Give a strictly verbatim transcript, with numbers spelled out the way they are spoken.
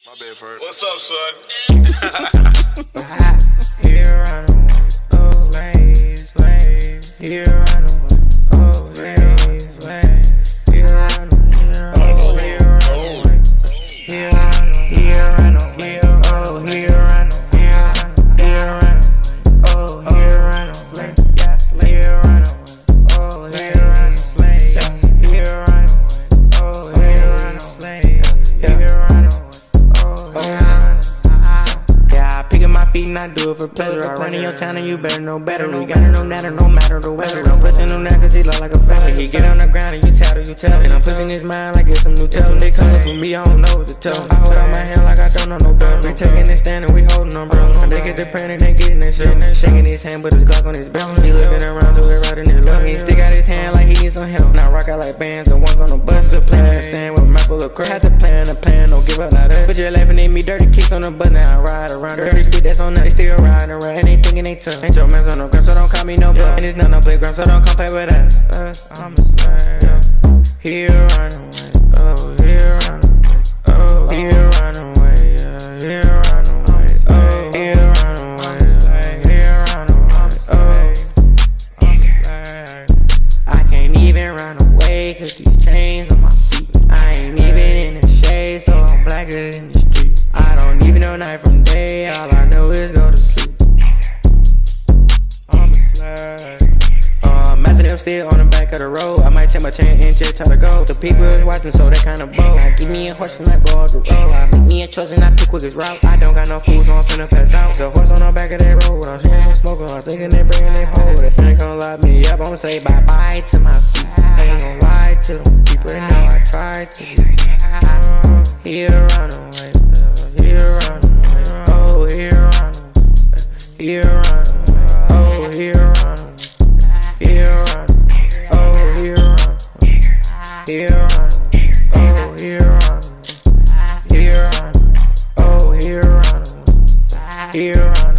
My bad, Ferd. What's up, son? Here I know, oh, slaves, slaves. Here I know, oh, slaves, slaves. Here I know, oh, here I know, here I know, here I know, here, oh, here I know, here I know, here I know, oh, here I know, slave, yeah, here I know, oh, here I know, slave, yeah, here I know, oh, here I know, slave, yeah, here I know. Feet and I do it for pleasure. I run in your town and you better know better. We gotta know that or no matter the weather. I'm pushing on that cause he look like a feather. He get on the ground and you tattle, you tell. And I'm pushing his mind like it's some new tell. They coming for me, I don't know what to tell. I hold out my hand like I don't know no better. We taking this stand and we holding umbrella. They get the pen and they getting that shit. Shaking his hand but his Glock on his belt. He looking around to it right in his love. He stick out his hand like he needs some help. Now rock out like bands, the ones on the bus. Still playing the sand with a mouth full of crap. Had to plan a plan, don't give up like that. But you're laughing at me, dirty kicks on the bus. Now I ride around dirty street, that's on that. They still riding around and they thinking they tough. Ain't your man's on no ground, so don't call me no butt. And it's not no playground, so don't come play with us. us I'm a slave. Here run away, oh, here run away, oh, here run away, yeah, here run away, oh, here run away, here run away, oh, I'm a slave. I can't even run away cause these chains on my feet. I ain't even in the shade, so I'm blacker in the street. I don't even know night from day, all I know is go to sleep. I'm a slave. Uh, Master them still on the back of the road. I might take my chain and just try to go. The people is watching, so they kinda bold. I give me a horse and I go off the road. I make me a choice and I pick quickest route. I don't got no food, so I'm finna pass out. The horse on the back of that road. I'm smoking, smoking, I'm thinking they bringing they pole. They finna come lock me up, I'ma say bye bye to my feet. I ain't gon' lie to them people, they know I tried to. Uh, here run away, uh, here run away, oh, here run away, here run away, oh, here run away, here run away, oh, here run away, here run away, oh, here run away, here run away, oh, here run away, here run away.